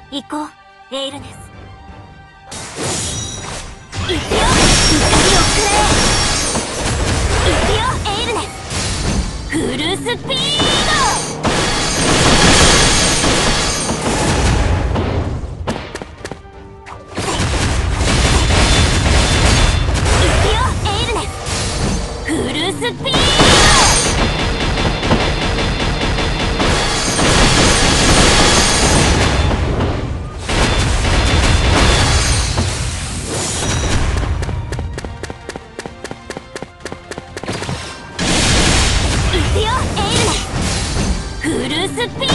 行こう、エイルネス。行くよ、光をくれ。行くよ、エイルネス。フルスピード。行くよ、エイルネス。フルスピード。フルスピード。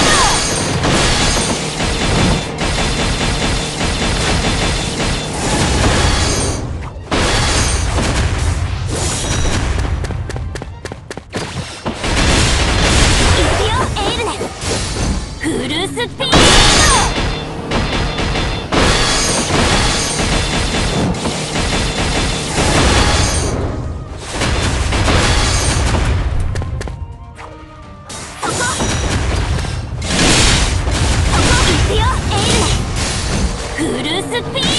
フルスピード。フルスピード。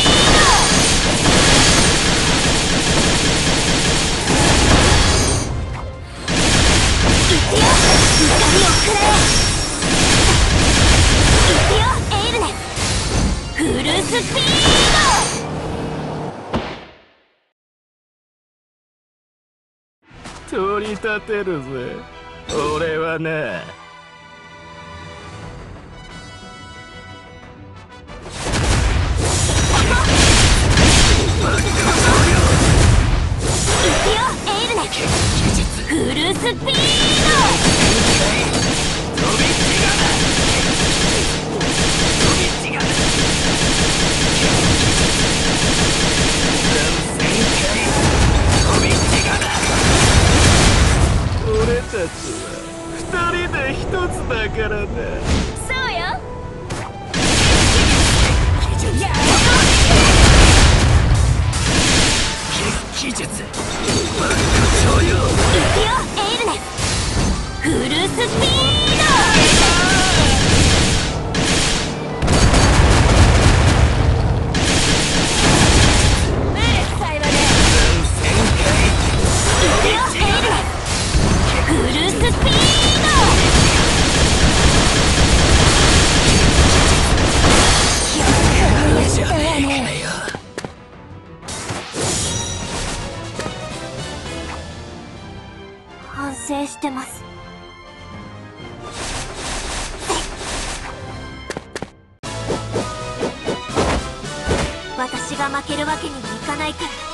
行くよ、光をくれ。行くよ、エイルネス。フルスピード。取り立てるぜ、俺はな。 フルスピード。 俺たちは二人で一つだからな。 そうよ。 技術。 行くよ、エイルネス。フルスピード。うるさいわね。行くよ、エイルネス。フルスピード。反省してます。私が負けるわけにはいかないから。